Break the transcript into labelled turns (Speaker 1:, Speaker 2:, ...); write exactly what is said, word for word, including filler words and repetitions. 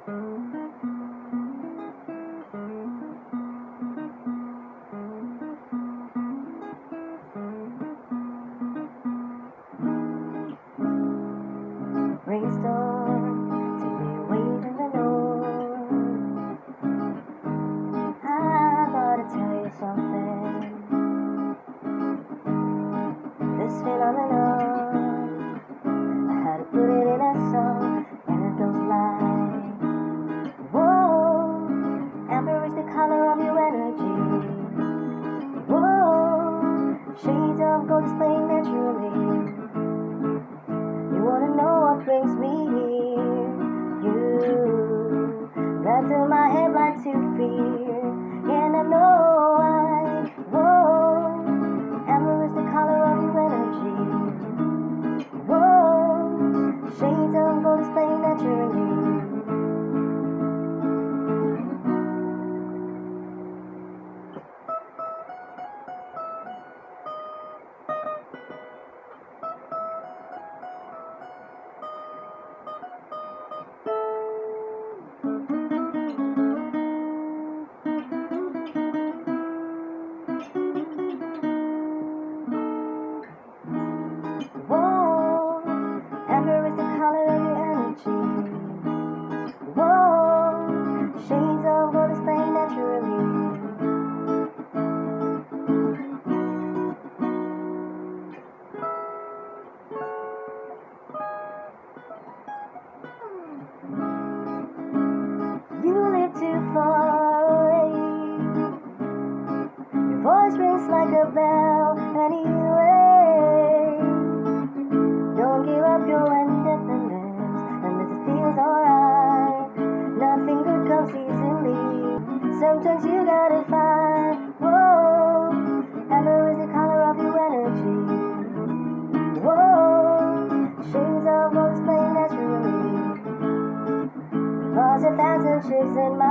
Speaker 1: Restore, take me away from the north. I gotta tell you something. This phenomenon, I had to put it in a song, and it goes like, whoa, amber is the color of your energy. Whoa, shades of gold displaying naturally. You wanna know what brings me here? You got through my head like to fear, and I know I, whoa, amber is the color of your energy. Whoa, shades of gold displaying naturally. Whoa, amber is the color of your energy. Whoa, shades of gold displaying naturally. You live too far away. Your voice rings like a bell anyway. Don't give up your independence unless it feels alright. Nothing good comes easily. Sometimes you gotta fight. Whoa, amber is the color of your energy. Whoa, shades of gold displaying naturally. Cause a thousand shifts in my